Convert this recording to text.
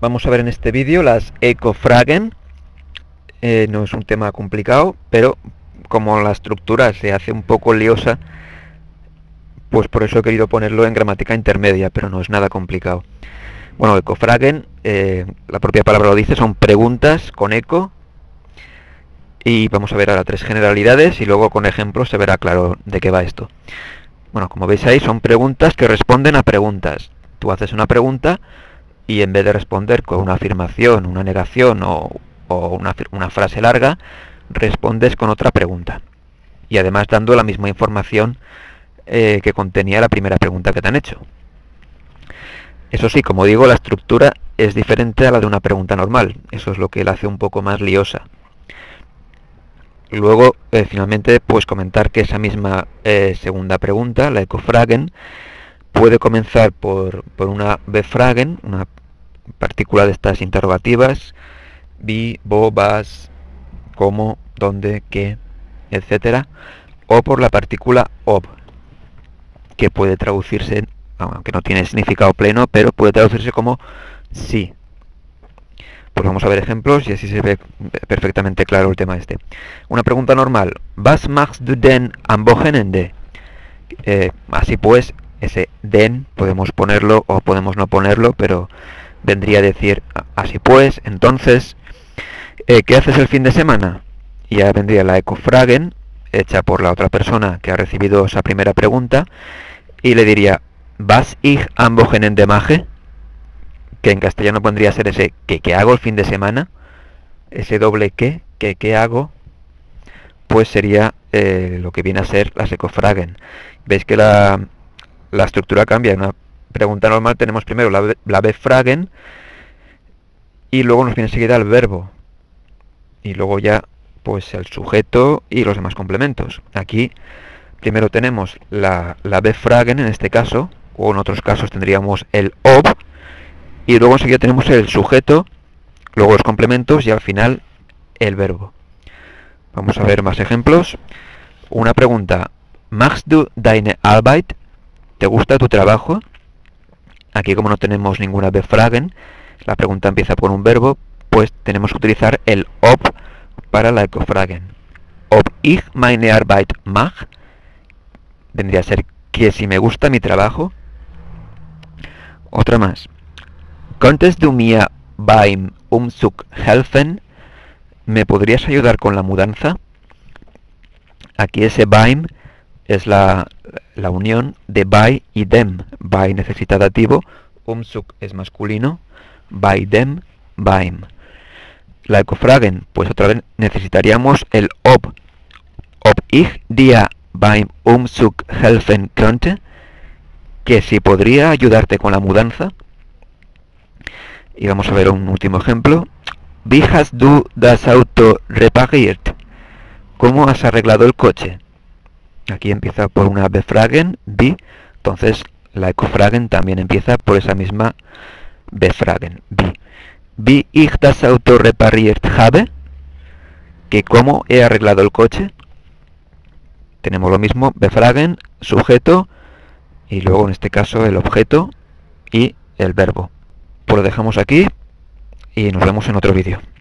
Vamos a ver en este vídeo las Eco-Fragen. No es un tema complicado, pero como la estructura se hace un poco liosa, pues por eso he querido ponerlo en gramática intermedia, pero no es nada complicado. Bueno, Eco-Fragen, la propia palabra lo dice, son preguntas con eco. Y vamos a ver ahora tres generalidades y luego con ejemplos se verá claro de qué va esto. Bueno, como veis ahí son preguntas que responden a preguntas. Tú haces una pregunta y en vez de responder con una afirmación, una negación o una frase larga, respondes con otra pregunta. Y además dando la misma información que contenía la primera pregunta que te han hecho. Eso sí, como digo, la estructura es diferente a la de una pregunta normal. Eso es lo que la hace un poco más liosa. Luego, finalmente, pues comentar que esa misma segunda pregunta, la Eco-Fragen, puede comenzar por una Befragen, una partícula de estas interrogativas, wie, wo, was, cómo, dónde, qué, etcétera, o por la partícula ob, que puede traducirse, aunque no tiene significado pleno, pero puede traducirse como sí. Pues vamos a ver ejemplos y así se ve perfectamente claro el tema este. Una pregunta normal. Was machst du denn am Wochenende? Así pues, ese den podemos ponerlo o podemos no ponerlo, pero vendría a decir así pues. Entonces, ¿qué haces el fin de semana? Y ya vendría la Eco-Fragen, hecha por la otra persona que ha recibido esa primera pregunta, y le diría, Was ich am Wochenende mache? Que en castellano pondría ser ese que hago el fin de semana, ese doble que hago, pues sería lo que viene a ser las Eco-Fragen. Veis que la estructura cambia. En una pregunta normal tenemos primero la Befragen y luego nos viene enseguida el verbo y luego ya pues el sujeto y los demás complementos. Aquí primero tenemos la Befragen en este caso, o en otros casos tendríamos el ob, y luego enseguida tenemos el sujeto, luego los complementos y al final el verbo. Vamos a ver más ejemplos. Una pregunta. Machst du deine Arbeit? ¿Te gusta tu trabajo? Aquí como no tenemos ninguna Befragen, la pregunta empieza por un verbo, pues tenemos que utilizar el ob para la Eco-Fragen. Ob ich meine Arbeit mach? Vendría a ser que si me gusta mi trabajo. Otra más. ¿Könntest du mir beim Umzug helfen? ¿Me podrías ayudar con la mudanza? Aquí ese beim es la unión de bei y dem. Bei necesita dativo, Umzug es masculino, bei dem, beim. La Eco-Fragen, pues otra vez necesitaríamos el ob. Ob ich dir beim Umzug helfen könnte? Que si podría ayudarte con la mudanza. Y vamos a ver un último ejemplo. Wie hast du das Auto repariert? ¿Cómo has arreglado el coche? Aquí empieza por una Befragen, wie, entonces la Eco-Fragen también empieza por esa misma Befragen, wie. Wie ich das Auto repariert habe? Que cómo he arreglado el coche. Tenemos lo mismo, Befragen, sujeto, y luego en este caso el objeto y el verbo. Pues lo dejamos aquí y nos vemos en otro vídeo.